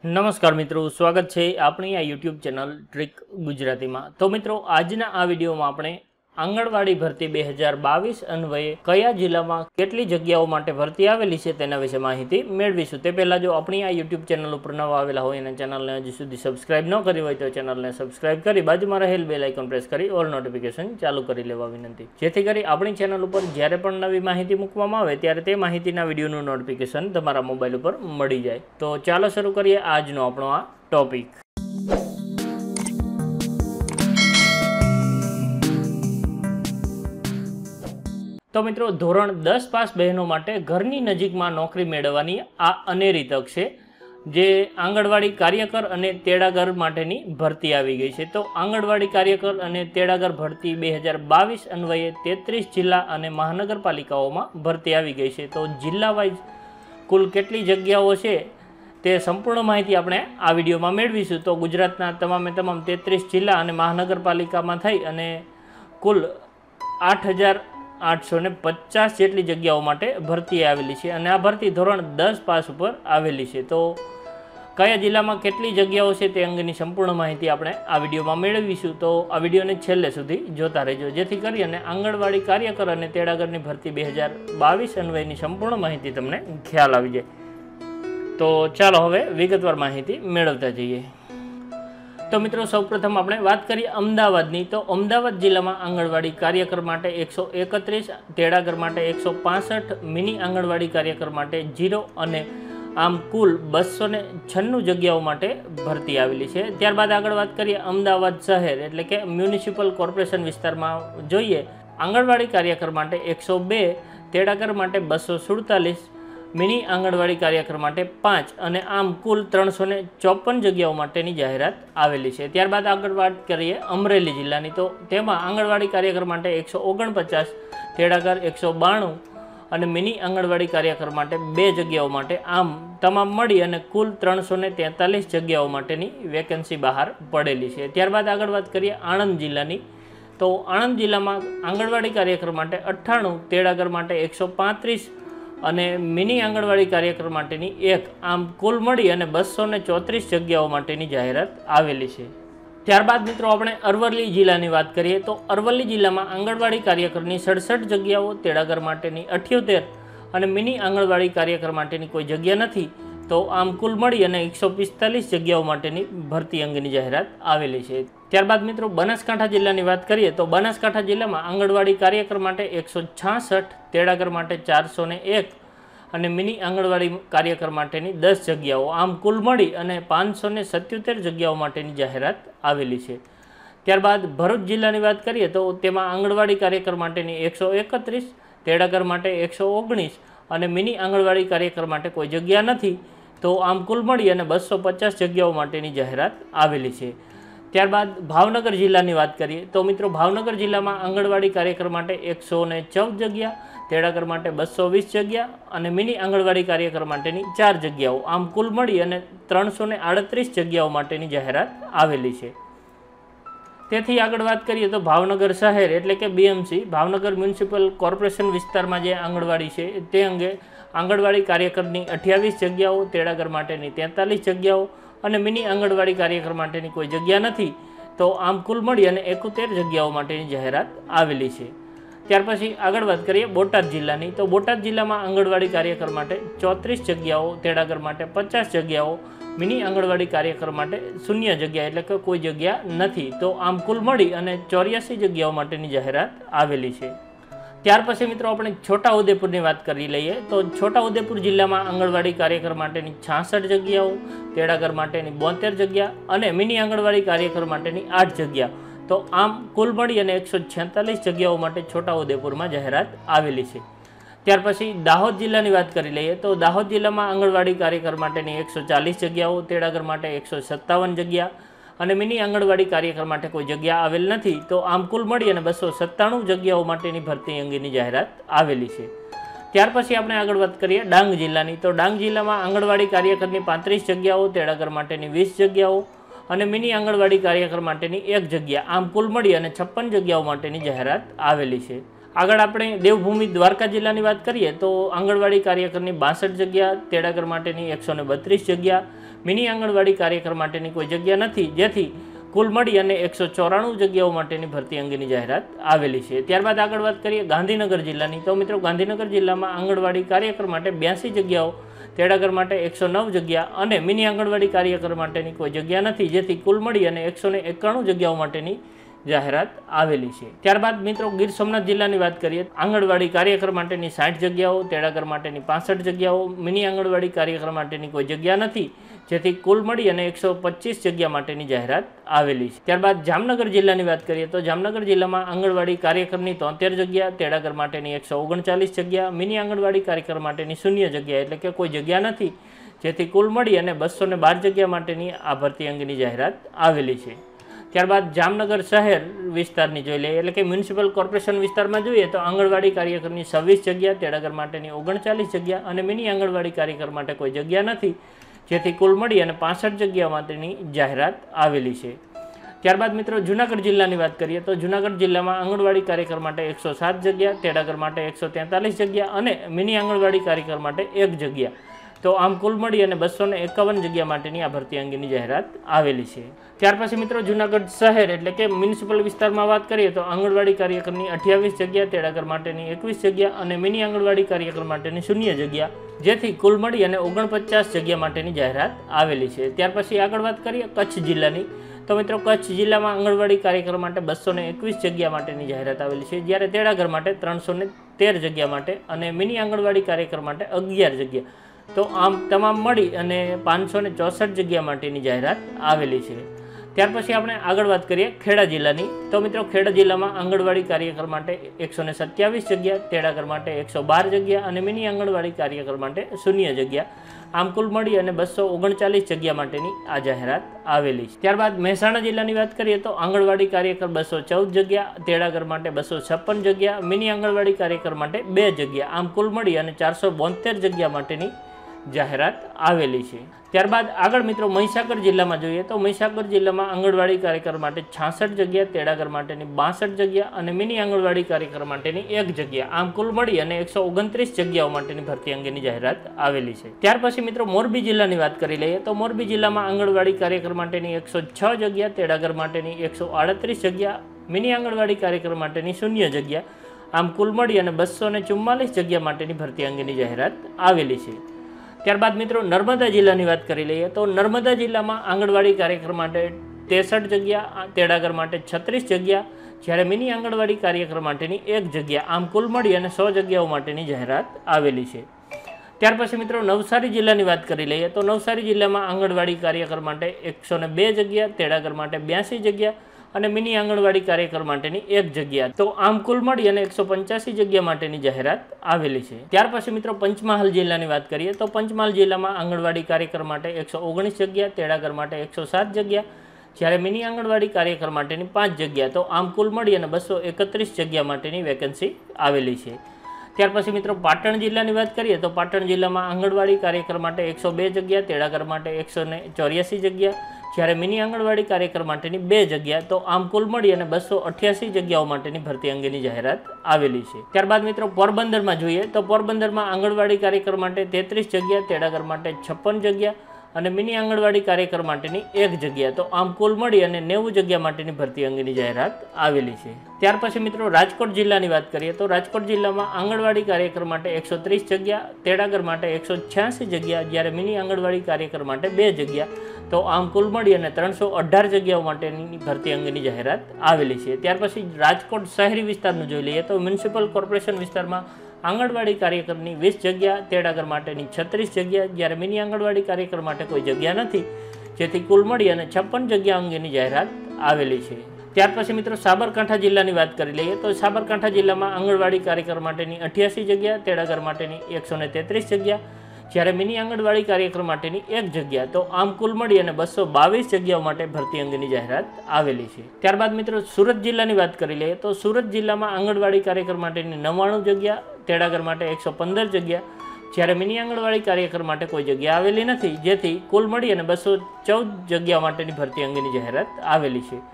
નમસ્કાર મિત્રો, સ્વાગત છે આપણી આ યુટ્યુબ ચેનલ ટ્રીક ગુજરાતીમાં। તો મિત્રો, આજના આ વિડીયોમાં આપણે આંગણવાડી ભરતી 2022 અન્વયે કયા જિલ્લામાં કેટલી જગ્યાઓ માટે ભરતી આવેલી છે તેના વિશે માહિતી મેળવીશું। તે પહેલાં જો આપણી આ યુટ્યુબ ચેનલ ઉપર નવા આવેલા હોય અને ચેનલને હજી સુધી સબસ્ક્રાઇબ ન કરી હોય તો ચેનલને સબસ્ક્રાઇબ કરી બાજુમાં રહેલ બેલ આઇકન પ્રેસ કરી ઓલ નોટિફિકેશન ચાલુ કરી લેવા વિનંતી, જેથી કરી આપણી ચેનલ ઉપર જ્યારે પણ નવી માહિતી મૂકવામાં આવે ત્યારે તે માહિતીના વિડીયોનું નોટિફિકેશન તમારા મોબાઈલ ઉપર મળી જાય। તો ચાલો શરૂ કરીએ આજનો આપણો આ ટોપિક। તો મિત્રો, ધોરણ 10 પાસ બહેનો માટે ઘરની નજીકમાં નોકરી મેળવવાની આ અનેરી તક છે, જે આંગણવાડી કાર્યકર અને તેડાગર માટેની ભરતી આવી ગઈ છે। તો આંગણવાડી કાર્યકર અને તેડાગર ભરતી 2022 અન્વયે 33 જિલ્લા અને મહાનગરપાલિકાઓમાં ભરતી આવી ગઈ છે। તો જિલ્લા વાઇઝ કુલ કેટલી જગ્યાઓ છે તે સંપૂર્ણ માહિતી આપણે આ વિડીયોમાં મેળવીશું। તો ગુજરાતના તમામે તમામ 33 જિલ્લા અને મહાનગરપાલિકામાં થઈ અને કુલ 8,850 જેટલી જગ્યાઓ માટે ભરતી આવેલી છે અને આ ભરતી ધોરણ 10 પાસ ઉપર આવેલી છે। તો કયા જિલ્લામાં કેટલી જગ્યાઓ છે તે અંગેની સંપૂર્ણ માહિતી આપણે આ વિડીયોમાં મેળવીશું। તો આ વિડીયોને છેલ્લે સુધી જોતા રહેજો, જેથી કરી અને આંગણવાડી કાર્યકર અને તેડાગરની ભરતી 2022 અન્વયની સંપૂર્ણ માહિતી તમને ખ્યાલ આવી જાય। તો ચાલો હવે વિગતવાર માહિતી મેળવતા જઈએ। તો મિત્રો, સૌપ્રથમ આપણે વાત કરીએ અમદાવાદની। તો અમદાવાદ જિલ્લામાં આંગણવાડી કાર્યકર માટે 131, તેડાગર માટે 165, મિની આંગણવાડી કાર્યકર માટે 0 અને આમ કુલ 296 જગ્યાઓ માટે ભરતી આવેલી છે। ત્યારબાદ આગળ વાત કરીએ અમદાવાદ શહેર એટલે કે મ્યુનિસિપલ કોર્પોરેશન વિસ્તારમાં જોઈએ, આંગણવાડી કાર્યકર માટે 102, તેડાગર માટે 247, મિની આંગણવાડી કાર્યકર માટે 5 અને આમ કુલ 354 જગ્યાઓ માટેની જાહેરાત આવેલી છે। ત્યારબાદ આગળ વાત કરીએ અમરેલી જિલ્લાની। તો તેમાં આંગણવાડી કાર્યકર માટે 149, તેડાગર 192 અને મિની આંગણવાડી કાર્યકર માટે 2 જગ્યાઓ માટે આમ તમામ મળી અને કુલ 343 જગ્યાઓ માટેની વેકેન્સી બહાર પડેલી છે। ત્યારબાદ આગળ વાત કરીએ આણંદ જિલ્લાની। તો આણંદ જિલ્લામાં આંગણવાડી કાર્યકર માટે 98, તેડાગર માટે 135 અને મિની આંગણવાડી કાર્યકર માટેની 1 આમ કુલ મળી અને 234 જગ્યાઓ માટેની જાહેરાત આવેલી છે। ત્યારબાદ મિત્રો આપણે અરવલ્લી જિલ્લાની વાત કરીએ। તો અરવલ્લી જિલ્લામાં આંગણવાડી કાર્યકરની 67 જગ્યાઓ, તેડાગર માટેની 78 અને મિની આંગણવાડી કાર્યકર માટેની કોઈ જગ્યા નથી, તો આમ કુલ મળી અને 145 જગ્યાઓ માટેની ભરતી અંગેની જાહેરાત આવેલી છે। ત્યારબાદ મિત્રો બનાસકાંઠા જિલ્લાની વાત કરીએ। તો બનાસકાંઠા જિલ્લામાં આંગણવાડી કાર્યકર માટે 166, તેડાગર માટે 401 અને મિની આંગણવાડી કાર્યકર માટેની 10 જગ્યાઓ આમ કુલ મળી અને 577 જગ્યાઓ માટેની જાહેરાત આવેલી છે। ત્યારબાદ ભરૂચ જિલ્લાની વાત કરીએ તો તેમાં આંગણવાડી કાર્યકર માટેની 131, તેડાગર માટે 119 અને મિની આંગણવાડી કાર્યકર માટે કોઈ જગ્યા નથી, તો આમ કુલ મળી અને 250 જગ્યાઓ માટેની જાહેરાત આવેલી છે। ત્યારબાદ ભાવનગર જિલ્લાની વાત કરીએ તો મિત્રો ભાવનગર જિલ્લામાં આંગણવાડી કાર્યકર માટે 114 જગ્યા, તેડાગર માટે 220 જગ્યા અને મિની આંગણવાડી કાર્યકર માટેની 4 જગ્યાઓ આમ કુલ મળી અને 338 જગ્યાઓ માટેની જાહેરાત આવેલી છે। તેથી આગળ વાત કરીએ તો ભાવનગર શહેર એટલે કે BMC ભાવનગર મ્યુનિસિપલ કોર્પોરેશન વિસ્તારમાં જે આંગણવાડી છે તે અંગે આંગણવાડી કાર્યકરની 28 જગ્યાઓ, તેડાગર માટેની 43 જગ્યાઓ અને મિની આંગણવાડી કાર્યકર માટેની કોઈ જગ્યા નથી, તો આમ કુલ મળી અને 71 જગ્યાઓ માટેની જાહેરાત આવેલી છે। ત્યાર પછી આગળ વાત કરીએ બોટાદ જિલ્લાની। તો બોટાદ જિલ્લામાં આંગણવાડી કાર્યકર માટે 34 જગ્યાઓ, તેડાગર માટે 50 જગ્યાઓ, મિની આંગણવાડી કાર્યકર માટે 0 જગ્યા એટલે કે કોઈ જગ્યા નથી, તો આમ કુલ મળી અને 84 જગ્યાઓ માટેની જાહેરાત આવેલી છે। ત્યાર પછી મિત્રો આપણે છોટાઉદેપુરની વાત કરી લઈએ। તો છોટાઉદેપુર જિલ્લામાં આંગણવાડી કાર્યકર માટેની 66 જગ્યાઓ, તેડાગર માટેની 72 જગ્યા અને મિની આંગણવાડી કાર્યકર માટેની 8 જગ્યા, તો આમ કુલ મળી અને 146 જગ્યાઓ માટે છોટાઉદેપુરમાં જાહેરાત આવેલી છે। ત્યાર પછી દાહોદ જિલ્લાની વાત કરી લઈએ। તો દાહોદ જિલ્લામાં આંગણવાડી કાર્યકર માટેની 140 જગ્યાઓ, તેડાગર માટે 157 જગ્યા અને મિની આંગણવાડી કાર્યકર માટે કોઈ જગ્યા આવેલ નથી, તો આમ કુલ મળી અને 297 જગ્યાઓ માટેની ભરતી અંગેની જાહેરાત આવેલી છે। ત્યાર પછી આપણે આગળ વાત કરીએ ડાંગ જિલ્લાની। તો ડાંગ જિલ્લામાં આંગણવાડી કાર્યકરની 35 જગ્યાઓ, તેડાગર માટેની 20 જગ્યાઓ અને મિની આંગણવાડી કાર્યકર માટેની 1 જગ્યા આમ કુલ મળી અને 56 જગ્યાઓ માટેની જાહેરાત આવેલી છે। આગળ આપણે દેવભૂમિ દ્વારકા જિલ્લાની વાત કરીએ તો આંગણવાડી કાર્યકરની 62 જગ્યા, તેડાગર માટેની 132 જગ્યા, મિની આંગણવાડી કાર્યકર માટેની કોઈ જગ્યા નથી, જેથી કુલ મળી અને 194 જગ્યાઓ માટેની ભરતી અંગેની જાહેરાત આવેલી છે। ત્યારબાદ આગળ વાત કરીએ ગાંધીનગર જિલ્લાની, તો મિત્રો ગાંધીનગર જિલ્લામાં આંગણવાડી કાર્યકર માટે 82 જગ્યાઓ, તેડાગર માટે 109 જગ્યા અને મિની આંગણવાડી કાર્યકર માટેની કોઈ જગ્યા નથી, જેથી કુલ મળી અને 191 જગ્યાઓ માટેની જાહેરાત આવેલી છે। ત્યારબાદ મિત્રો ગીર સોમનાથ જિલ્લાની વાત કરીએ, આંગણવાડી કાર્યકર માટેની 60 જગ્યાઓ, તેડાગર માટેની 65 જગ્યાઓ, મિની આંગણવાડી કાર્યકર માટેની કોઈ જગ્યા નથી, જેથી કુલ મળી અને 125 જગ્યા માટેની જાહેરાત આવેલી છે। ત્યારબાદ જામનગર જિલ્લાની વાત કરીએ તો જામનગર જિલ્લામાં આંગણવાડી કાર્યકરની 73 જગ્યા, તેડાગર માટેની 139 જગ્યા, મિની આંગણવાડી કાર્યકર માટેની 0 જગ્યા એટલે કે કોઈ જગ્યા નથી, જેથી કુલ મળી અને 212 જગ્યા માટેની આ ભરતી અંગેની જાહેરાત આવેલી છે। ત્યારબાદ જામનગર શહેર વિસ્તારની જોઈ લઈએ, એટલે કે મ્યુનિસિપલ કોર્પોરેશન વિસ્તારમાં જોઈએ તો આંગણવાડી કાર્યકરની 26 જગ્યા, તેડાગર માટેની 39 જગ્યા અને મિની આંગણવાડી કાર્યકર માટે કોઈ જગ્યા નથી, જેથી કુલ મળી અને 65 જગ્યા માટેની જાહેરાત આવેલી છે। ત્યારબાદ મિત્રો જૂનાગઢ જિલ્લાની વાત કરીએ તો જૂનાગઢ જિલ્લામાં આંગણવાડી કાર્યકર માટે 107 જગ્યા, તેડાગર માટે 143 જગ્યા અને મિની આંગણવાડી કાર્યકર માટે 1 જગ્યા, તો આમ કુલ મળી અને 251 જગ્યા માટેની આ ભરતી અંગેની જાહેરાત આવેલી છે। ત્યાર પછી મિત્રો જૂનાગઢ શહેર એટલે કે મ્યુનિસિપલ વિસ્તારમાં વાત કરીએ તો આંગણવાડી કાર્યકરની 28 જગ્યા, તેડાગર માટેની 21 જગ્યા અને મિની આંગણવાડી કાર્યકર માટેની 0 જગ્યા, જેથી કુલ મળી અને 49 જગ્યા માટેની જાહેરાત આવેલી છે। ત્યાર પછી આગળ વાત કરીએ કચ્છ જિલ્લાની, તો મિત્રો કચ્છ જિલ્લામાં આંગણવાડી કાર્યકર માટે 221 જગ્યા માટેની જાહેરાત આવેલી છે, જ્યારે તેડાગર માટે 313 જગ્યા માટે અને મિની આંગણવાડી કાર્યકર માટે 11 જગ્યા, તો આમ તમામ મળી અને 564 જગ્યા માટેની જાહેરાત આવેલી છે। ત્યાર પછી આપણે આગળ વાત કરીએ ખેડા જિલ્લાની, તો મિત્રો ખેડા જિલ્લામાં આંગણવાડી કાર્યકર માટે 127 જગ્યા, તેડાગર માટે 112 જગ્યા અને મિની આંગણવાડી કાર્યકર માટે 0 જગ્યા, આમ કુલ મળી અને 239 જગ્યા માટેની આ જાહેરાત આવેલી છે। ત્યારબાદ મહેસાણા જિલ્લાની વાત કરીએ તો આંગણવાડી કાર્યકર 214 જગ્યા, તેડાગર માટે 256 જગ્યા, મિની આંગણવાડી કાર્યકર માટે 2 જગ્યા, આમ કુલ મળી અને 472 જગ્યા માટેની જાહેરાત આવેલી છે। ત્યારબાદ આગળ મિત્રો મહીસાગર જિલ્લામાં જોઈએ તો મહીસાગર જિલ્લામાં આંગણવાડી કાર્યકર માટે 66 જગ્યા, તેડાગર માટેની 62 જગ્યા અને મિની આંગણવાડી કાર્યકર માટેની 1 જગ્યા, આમ કુલ મળી અને 129 જગ્યાઓ માટેની ભરતી અંગેની જાહેરાત આવેલી છે। ત્યાર પછી મિત્રો મોરબી જિલ્લાની વાત કરી લઈએ તો મોરબી જિલ્લામાં આંગણવાડી કાર્યકર માટેની 106 જગ્યા, તેડાગર માટેની 138 જગ્યા, મિની આંગણવાડી કાર્યકર માટેની 0 જગ્યા, આમ કુલ મળી અને 244 જગ્યા માટેની ભરતી અંગેની જાહેરાત આવેલી છે। ત્યારબાદ મિત્રો નર્મદા જિલ્લાની વાત કરી લઈએ તો નર્મદા જિલ્લામાં આંગણવાડી કાર્યકર માટે 63 જગ્યા, તેડાગર માટે 36 જગ્યા, જ્યારે મિની આંગણવાડી કાર્યકર માટેની 1 જગ્યા, આમ કુલ મળી અને 100 જગ્યાઓ માટેની જાહેરાત આવેલી છે। ત્યાર પછી મિત્રો નવસારી જિલ્લાની વાત કરી લઈએ તો નવસારી જિલ્લામાં આંગણવાડી કાર્યકર માટે 102 જગ્યા, તેડાગર માટે 82 જગ્યા અને મિની આંગણવાડી કાર્યકર માટેની 1 જગ્યા, તો આમ કુલ મળી અને 185 જગ્યા માટેની જાહેરાત આવેલી છે। ત્યાર પછી મિત્રો પંચમહાલ જિલ્લાની વાત કરીએ તો પંચમહાલ જિલ્લામાં આંગણવાડી કાર્યકર માટે 119 જગ્યા, તેડાગર માટે 107 જગ્યા, જ્યારે મિની આંગણવાડી કાર્યકર માટેની 5 જગ્યા, તો આમ કુલ મળી અને 231 જગ્યા માટેની વેકેન્સી આવેલી છે। ત્યાર પછી મિત્રો પાટણ જિલ્લાની વાત કરીએ તો પાટણ જિલ્લામાં આંગણવાડી કાર્યકર માટે 102 જગ્યા, તેડાગર માટે 184 જગ્યા, જ્યારે મિની આંગણવાડી કાર્યકર માટેની 2 જગ્યા, તો આમ કુલ મળી અને 288 જગ્યાઓ માટેની ભરતી અંગેની જાહેરાત આવેલી છે। ત્યારબાદ મિત્રો પોરબંદરમાં જોઈએ તો પોરબંદરમાં આંગણવાડી કાર્યકર માટે 33 જગ્યા, તેડાગર માટે 56 જગ્યા અને મિની આંગણવાડી કાર્યકર માટેની 1 જગ્યા, તો આમ કુલ મળી અને 90 જગ્યા માટેની ભરતી અંગેની જાહેરાત આવેલી છે। ત્યાર પછી મિત્રો રાજકોટ જિલ્લાની વાત કરીએ તો રાજકોટ જિલ્લામાં આંગણવાડી કાર્યકર માટે 130 જગ્યા, તેડાગર માટે 186 જગ્યા, જ્યારે મિની આંગણવાડી કાર્યકર માટે 2 જગ્યા, તો આમ કુલ મળી અને 318 જગ્યાઓ માટેની ભરતી અંગેની જાહેરાત આવેલી છે। ત્યાર પછી રાજકોટ શહેરી વિસ્તારનું જોઈ લઈએ તો મ્યુનિસિપલ કોર્પોરેશન વિસ્તારમાં આંગણવાડી કાર્યકરની 20 જગ્યા, તેડાગર માટેની 36 જગ્યા, જ્યારે મિની આંગણવાડી કાર્યકર માટે કોઈ જગ્યા નથી, જેથી કુલ મળી અને 56 જગ્યા અંગેની જાહેરાત આવેલી છે। ત્યાર પછી મિત્રો સાબરકાંઠા જિલ્લાની વાત કરી લઈએ તો સાબરકાંઠા જિલ્લામાં આંગણવાડી કાર્યકર માટેની 88 જગ્યા, તેડાગર માટેની 133 જગ્યા, જ્યારે મિની આંગણવાડી કાર્યકર માટેની 1 જગ્યા, તો આમ કુલ મળી અને 222 જગ્યાઓ માટે ભરતી અંગેની જાહેરાત આવેલી છે। ત્યારબાદ મિત્રો સુરત જિલ્લાની વાત કરી લઈએ તો સુરત જિલ્લામાં આંગણવાડી કાર્યકર માટેની 99 જગ્યા, તેડાગર માટે 115 જગ્યા, જ્યારે મિની આંગણવાડી કાર્યકર માટે કોઈ જગ્યા આવેલી નથી, જેથી કુલ મળી અને 214 જગ્યા માટેની ભરતી અંગેની જાહેરાત આવેલી છે।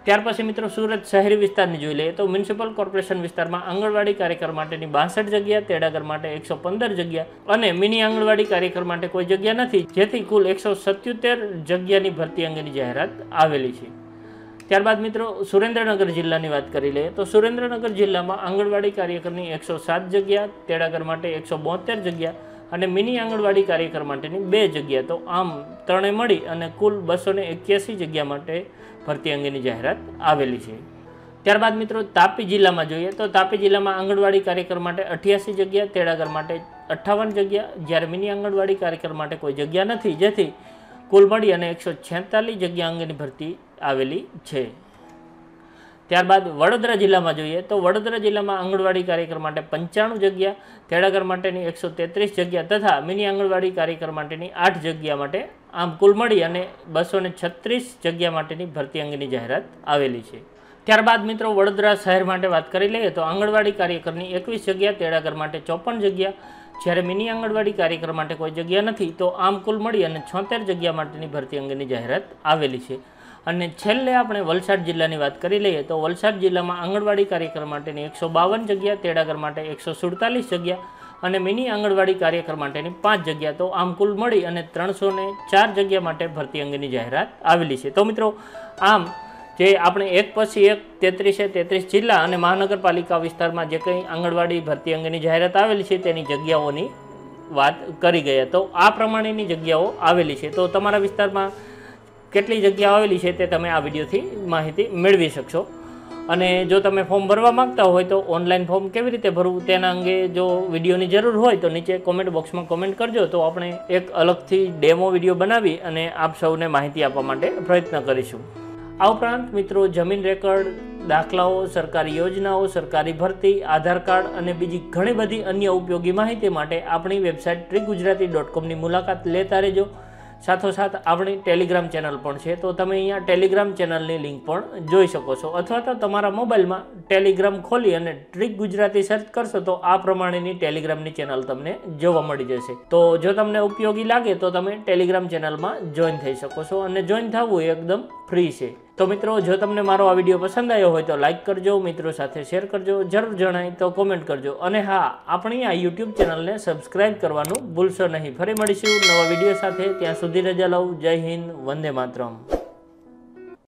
ત્યાર પછી મિત્રો સુરત શહેરી વિસ્તારની જોઈ લઈએ તો મ્યુનિસિપલ કોર્પોરેશન વિસ્તારમાં આંગણવાડી કાર્યકર માટેની 62 જગ્યા, તેડાગર માટે 115 જગ્યા અને મિની આંગણવાડી કાર્યકર માટે કોઈ જગ્યા નથી, જેથી કુલ 177 જગ્યાની ભરતી અંગેની જાહેરાત આવેલી છે. ત્યારબાદ મિત્રો સુરેન્દ્રનગર જિલ્લાની વાત કરી લઈએ તો સુરેન્દ્રનગર જિલ્લામાં આંગણવાડી કાર્યકરની 107 જગ્યા, તેડાગર માટે 172 જગ્યા અને મિની આંગણવાડી કાર્યકર માટેની 2 જગ્યા, તો આમ ત્રણે મળી અને કુલ 281 જગ્યા માટે ભરતી અંગેની જાહેરાત આવેલી છે. ત્યારબાદ મિત્રો તાપી જિલ્લામાં જોઈએ તો તાપી જિલ્લામાં આંગણવાડી કાર્યકર માટે 88 જગ્યા, તેડાગર માટે 58 જગ્યા, જ્યારે મિની આંગણવાડી કાર્યકર માટે કોઈ જગ્યા નથી, જેથી કુલ મળી અને 146 જગ્યા અંગેની ભરતી આવેલી છે. ત્યારબાદ વડોદરા જિલ્લામાં જોઈએ તો વડોદરા જિલ્લામાં આંગણવાડી કાર્યકર માટે 95 જગ્યા, તેડાગર માટેની 133 જગ્યા તથા મિની આંગણવાડી કાર્યકર માટેની 8 જગ્યા માટે આમ કુલ મળી અને 236 જગ્યા માટેની ભરતી અંગેની જાહેરાત આવેલી છે. ત્યારબાદ મિત્રો વડોદરા શહેર માટે વાત કરી લઈએ તો આંગણવાડી કાર્યકરની 21 જગ્યા, તેડાગર માટે 54 જગ્યા, જ્યારે મિની આંગણવાડી કાર્યકર માટે કોઈ જગ્યા નથી, તો આમ કુલ મળી અને 76 જગ્યા માટેની ભરતી અંગેની જાહેરાત આવેલી છે. અને છેલ્લે આપણે વલસાડ જિલ્લાની વાત કરી લઈએ તો વલસાડ જિલ્લામાં આંગણવાડી કાર્યકર માટેની 152 જગ્યા, તેડાગર માટે 147 જગ્યા અને મિની આંગણવાડી કાર્યકર માટેની 5 જગ્યા, તો આમ કુલ મળી અને 304 જગ્યા માટે ભરતી અંગેની જાહેરાત આવેલી છે. તો મિત્રો આમ જે આપણે એક પછી એક 33 જિલ્લા અને મહાનગરપાલિકા વિસ્તારમાં જે કંઈ આંગણવાડી ભરતી અંગેની જાહેરાત આવેલી છે તેની જગ્યાઓની વાત કરી ગયા. તો આ પ્રમાણેની જગ્યાઓ આવેલી છે. તો તમારા વિસ્તારમાં કેટલી જગ્યા આવેલી છે તે તમે આ વિડીયોથી માહિતી મેળવી શકશો. અને જો તમે ફોર્મ ભરવા માંગતા હોય તો ઓનલાઈન ફોર્મ કેવી રીતે ભરવું તેના અંગે જો વિડીયોની જરૂર હોય તો નીચે કોમેન્ટ બોક્સમાં કોમેન્ટ કરજો, તો આપણે એક અલગથી ડેમો વિડીયો બનાવી અને આપ સૌને માહિતી આપવા માટે પ્રયત્ન કરીશું. આ ઉપરાંત મિત્રો જમીન રેકર્ડ, દાખલાઓ, સરકારી યોજનાઓ, સરકારી ભરતી, આધાર કાર્ડ અને બીજી ઘણી બધી અન્ય ઉપયોગી માહિતી માટે આપણી વેબસાઇટ trickgujarati.com ની મુલાકાત લેતા રહેજો. સાથોસાથ આપણી ટેલિગ્રામ ચેનલ પણ છે, તો તમે અહીંયા ટેલિગ્રામ ચેનલની લિંક પણ જોઈ શકો છો, અથવા તો તમારા મોબાઈલમાં ટેલિગ્રામ ખોલી અને ટ્રીક ગુજરાતી સર્ચ કરશો તો આ પ્રમાણેની ટેલિગ્રામની ચેનલ તમને જોવા મળી જશે. તો જો તમને ઉપયોગી લાગે તો તમે ટેલિગ્રામ ચેનલમાં જોઈન થઈ શકો છો અને જોઈન થવું એકદમ ફ્રી છે. તો મિત્રો જો તમને મારો આ વિડીયો પસંદ આવ્યો હોય તો લાઇક કરજો, મિત્રો સાથે શેર કરજો, જરૂર જણાય તો કોમેન્ટ કરજો અને હા, આપણી આ યુટ્યુબ ચેનલને સબસ્ક્રાઈબ કરવાનું ભૂલશો નહીં. ફરી મળીશું નવા વિડીયો સાથે, ત્યાં સુધી રજા લઉં. જય હિન્દ, વંદે માતરમ.